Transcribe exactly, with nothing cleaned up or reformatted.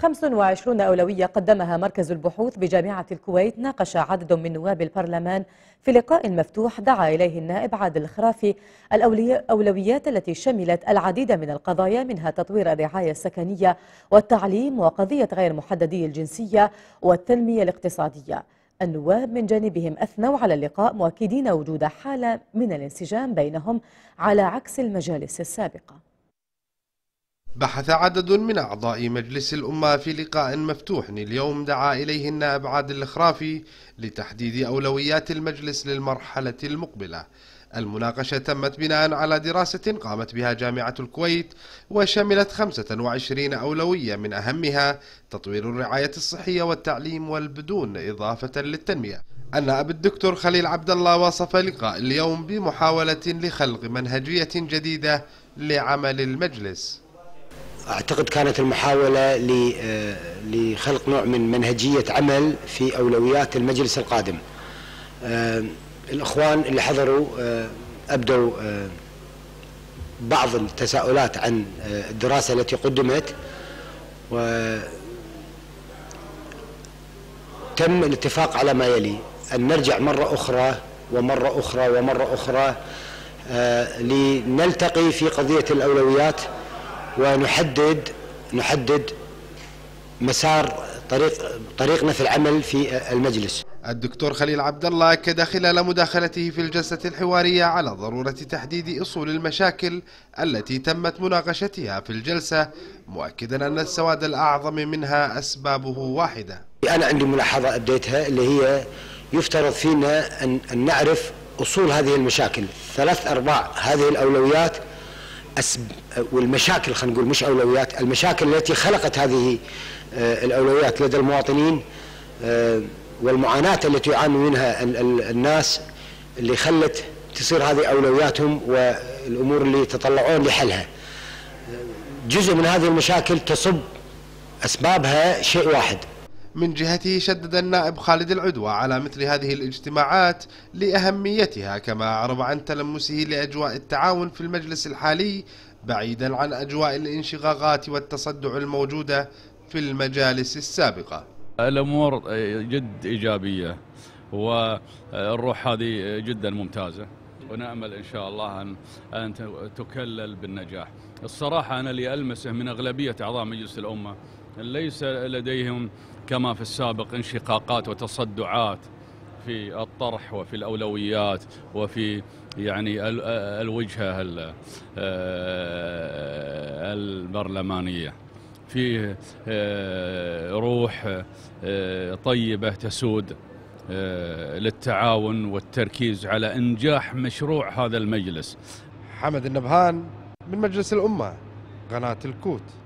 خمس وعشرين أولوية قدمها مركز البحوث بجامعة الكويت ناقش عدد من نواب البرلمان في لقاء مفتوح دعا إليه النائب عادل الخرافي الأولويات التي شملت العديد من القضايا، منها تطوير الرعاية السكنية والتعليم وقضية غير محددي الجنسية والتنمية الاقتصادية. النواب من جانبهم أثنوا على اللقاء مؤكدين وجود حالة من الانسجام بينهم على عكس المجالس السابقة. بحث عدد من أعضاء مجلس الأمة في لقاء مفتوح اليوم دعا إليه النائب عادل الخرافي لتحديد أولويات المجلس للمرحلة المقبلة. المناقشة تمت بناء على دراسة قامت بها جامعة الكويت وشملت خمسة وعشرين أولوية، من أهمها تطوير الرعاية الصحية والتعليم والبدون، إضافة للتنمية. النائب الدكتور خليل عبد الله وصف لقاء اليوم بمحاولة لخلق منهجية جديدة لعمل المجلس. أعتقد كانت المحاولة لخلق نوع من منهجية عمل في أولويات المجلس القادم. الأخوان اللي حضروا أبدوا بعض التساؤلات عن الدراسة التي قدمت، وتم الاتفاق على ما يلي: أن نرجع مرة أخرى ومرة أخرى ومرة أخرى لنلتقي في قضية الأولويات ونحدد نحدد مسار طريق طريقنا في العمل في المجلس. الدكتور خليل عبد الله أكد خلال مداخلته في الجلسة الحوارية على ضرورة تحديد أصول المشاكل التي تمت مناقشتها في الجلسة، مؤكدا أن السواد الأعظم منها أسبابه واحدة. أنا عندي ملاحظة أبديتها، اللي هي يفترض فينا أن, أن نعرف أصول هذه المشاكل. ثلاث أرباع هذه الأولويات أسب... والمشاكل، خلينا نقول مش أولويات، المشاكل التي خلقت هذه الأولويات لدى المواطنين والمعاناة التي يعاني منها الناس اللي خلت تصير هذه أولوياتهم والأمور اللي يتطلعون لحلها. جزء من هذه المشاكل تصب أسبابها شيء واحد. من جهته شدد النائب خالد العدوى على مثل هذه الاجتماعات لأهميتها، كما أعرب عن تلمسه لأجواء التعاون في المجلس الحالي بعيدا عن أجواء الانشقاقات والتصدع الموجودة في المجالس السابقة. الأمور جد إيجابية والروح هذه جدا ممتازة، ونأمل إن شاء الله أن أن تكلل بالنجاح. الصراحة أنا اللي ألمسه من أغلبية أعضاء مجلس الأمة ليس لديهم كما في السابق انشقاقات وتصدعات في الطرح وفي الأولويات وفي يعني الوجهة البرلمانية. فيه روح طيبة تسود للتعاون والتركيز على إنجاح مشروع هذا المجلس. حمد النبهان من مجلس الأمة، قناة الكوت.